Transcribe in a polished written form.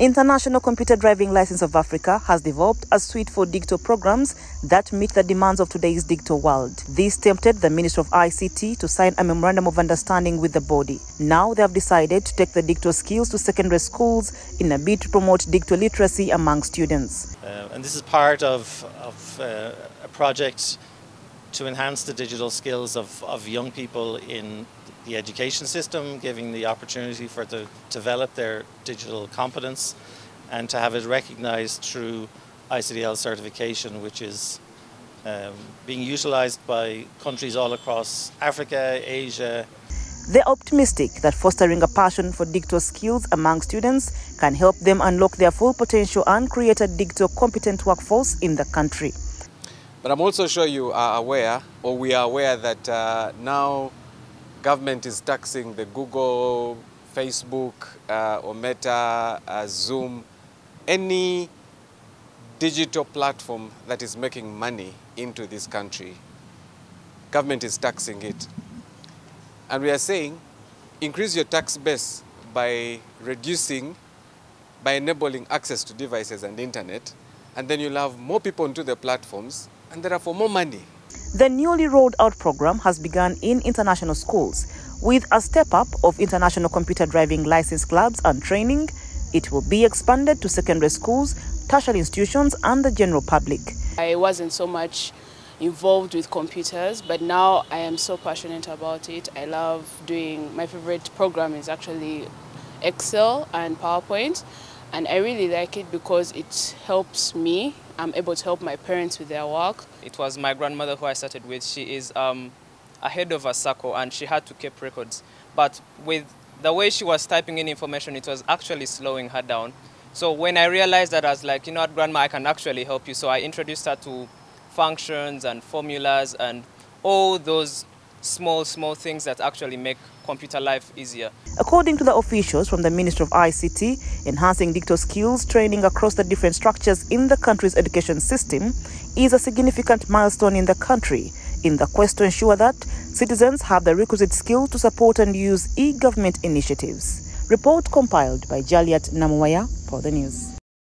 International Computer Driving License of Africa has developed a suite for digital programs that meet the demands of today's digital world. This tempted the Ministry of ICT to sign a memorandum of understanding with the body. Now they have decided to take the digital skills to secondary schools in a bid to promote digital literacy among students. And this is part of a project to enhance the digital skills of young people in the education system, giving the opportunity for to develop their digital competence and to have it recognized through ICDL certification, which is being utilized by countries all across Africa, Asia. They're optimistic that fostering a passion for digital skills among students can help them unlock their full potential and create a digital competent workforce in the country. But I'm also sure you are aware, or we are aware, that now government is taxing the Google, Facebook, or Meta, Zoom, any digital platform that is making money into this country. Government is taxing it. And we are saying, increase your tax base by enabling access to devices and internet, and then you'll have more people onto the platforms, and therefore more money. The newly rolled out program has begun in international schools. With a step-up of international computer driving license clubs and training, it will be expanded to secondary schools, tertiary institutions and the general public. I wasn't so much involved with computers, but now I am so passionate about it. I love doing, my favorite program is actually Excel and PowerPoint, and I really like it because it helps me. I'm able to help my parents with their work. It was my grandmother who I started with. She is a head of a circle and she had to keep records. But with the way she was typing in information, it was actually slowing her down. So when I realized that, I was like, you know what, Grandma, I can actually help you. So I introduced her to functions and formulas and all those small things that actually make computer life easier. According to the officials from the Ministry of ICT, enhancing digital skills training across the different structures in the country's education system is a significant milestone in the country in the quest to ensure that citizens have the requisite skills to support and use e-government initiatives. Report compiled by Jaliat Namuwaya for the news.